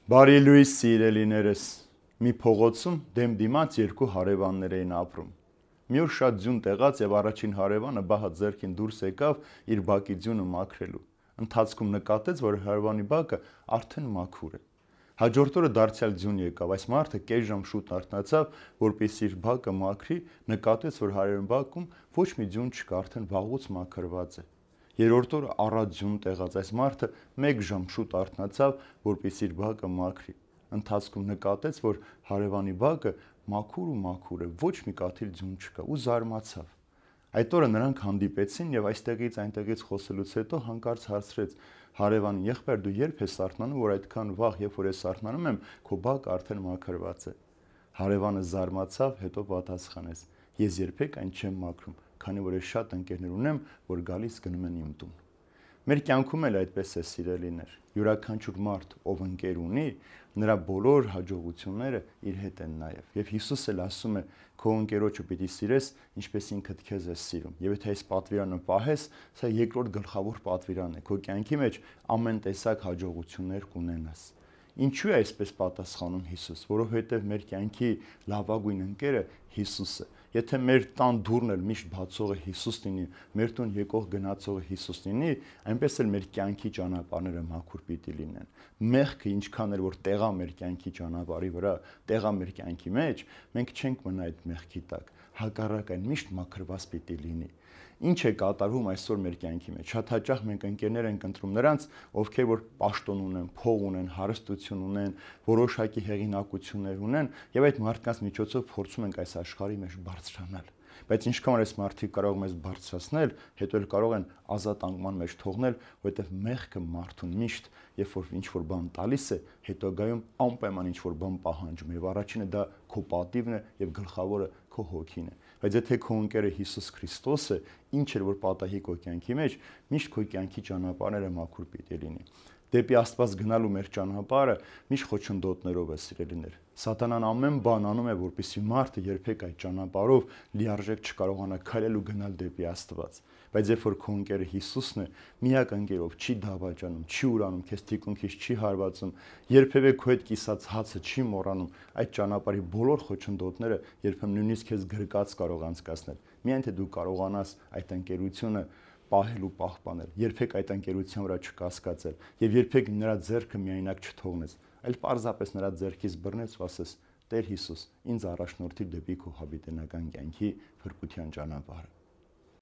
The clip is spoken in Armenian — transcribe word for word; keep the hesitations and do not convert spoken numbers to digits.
Բարի լույս սիրելիներս, մի փողոցում դեմ դիմաց երկու հարևաններ էին ապրում։ Մի օր շատ ձյուն տեղաց եւ առաջին հարևանը բահա ձեռքին դուրս եկավ իր բակի ձյունը մաքրելու։ Ընթացքում նկատեց, որ հարևանի բակը արդեն մաքուր է։ Հաջորդ օրը դարձյալ ձյուն եկավ, այս մարդը կես ժամ շուտ արթնացավ, որպեսզի իր բակը մաքրի, նկատեց, որ հարևանի բակում ոչ մի ձյուն չկա, արդեն վաղուց մաքրված է։ Երրորդ օրը առանց ձյուն տեղաց այս մարդը մեկ ժամ շուտ արթնացավ, որպեսզի իր բակը մաքրի։ Ընթացքում նկատեց, որ հարևանի բակը մաքուր ու մաքուր է, ոչ մի կաթիլ ձյուն չկա ու զարմացավ։ Այդ օրը նրանք հանդիպեցին եւ այստեղից այնտեղից խոսելուց հետո հանկարծ հարցրեց հարևանին. «Եղբայր, դու երբ ես արթնանում, որ այդքան վաղ, երբ որ ես արթնանում եմ, քո բակը արդեն մաքրված է»։ Հարևանը զարմացավ, հետո պատասխանեց. «Ես երբեք այն չեմ մաքրում, քանի որ ես շատ ընկերներ ունեմ, որ գալիս գնում են իմ տուն»։ Մեր կյանքում էլ այդպես է, սիրելիներ։ Յուրաքանչյուր մարդ, ով ընկեր ունի, նրա բոլոր հաջողությունները իր հետ են նայев։ Եվ Հիսուս էլ ասում է. «Քո ընկերոջը պիտի սիրես, ինչպես ինքդ քեզ ես սիրում»։ Եվ եթե այս պատվիրանը պահես, սա երկրորդ գլխավոր պատվիրանն է։ Քո կյանքի մեջ ամեն տեսակ հաջողություններ կունենաս։ Ինչու է այսպես պատասխանում Հիսուս, որովհետև մեր կյանքի լավագույն ընկերը Հիսուսը։ Եթե մեր տան դուռն էլ միշտ բացողը Հիսուս լինի, մեր տուն եկող գնացողը Հիսուս լինի, այնպես էլ մեր կյանքի ճանապարհները մաքուր պիտի լինեն։ Մեղքը ինչքան էլ որ տեղա մեր կյանքի ճանապարհի վրա, տեղա մեր կյանքի մեջ, մենք չենք մնա այդ մեղքի տակ։ Հակառակ այն միշտ մաքրված պիտի լինի։ Ինչ է կատարվում այսօր մեր կյանքի մեջ։ Շատ հաճախ մենք ընկերներ ենք ընտրում նրանց, ովքեր որ պաշտոն ունեն, փող ունեն, հարստություն ունեն, որոշակի հեղինակություններ ունեն, եւ այդ մարդկանց միջոցով փորձում ենք այս աշխարհի մեջ բարձրանալ։ Բայց ինչքան որ այս մարդիկ կարող մեզ բարձրացնել, հետո էլ կարող են ազատ անկման մեջ թողնել, որովհետև մեղքը մարդուն միշտ, երբ որ ինչ որ բան տալիս է, հետագայում անպայման ինչ որ բան պահանջում է, եւ առաջինը դա քո պատիվն է եւ գլխավորը քո հոգին է։ Բայց եթե քո ընկերը Հիսուս Քրիստոս է, ինչ էլ որ պատահի քո կյանքի մեջ, միշտ քո կյանքի ճանապարհները մաքուր պիտի լինի։ Դեպի Աստված գնալու մեր ճանապարհը միշտ խոչընդոտներով է, սիրելիներ։ Սատանան ամեն բան անում է, որպեսզի մարդը երբեք այդ ճանապարհով լիարժեք չկարողանա քայլել ու գնալ դեպի Աստված։ Բայց երբ որ քո ընկերը Հիսուսն է, միակ ընկերով չի դավաճանում, չի ուրանում, քեզ թիկունքից չի հարվածում, երբևէ քո հետ կիսած հացը չի մոռանում, այդ ճանապարհի բոլոր խոչընդոտները երբեմն նույնիսկ քեզ գրկած կարող անցկացնել։ Միայն թե դու կարողանաս այդ ընկերությունը պահել ու պահպանել, երբեք այդ ընկերության վրա չկասկածել եւ երբեք նրա ձեռքը միայնակ չթողնես, այլ պարզապես նրա ձեռքից բռնես ու ասես. «Տեր Հիսուս, ինձ առաջնորդիր դեպի քո հավիտենական կյանքի փրկության ճանապարհը»։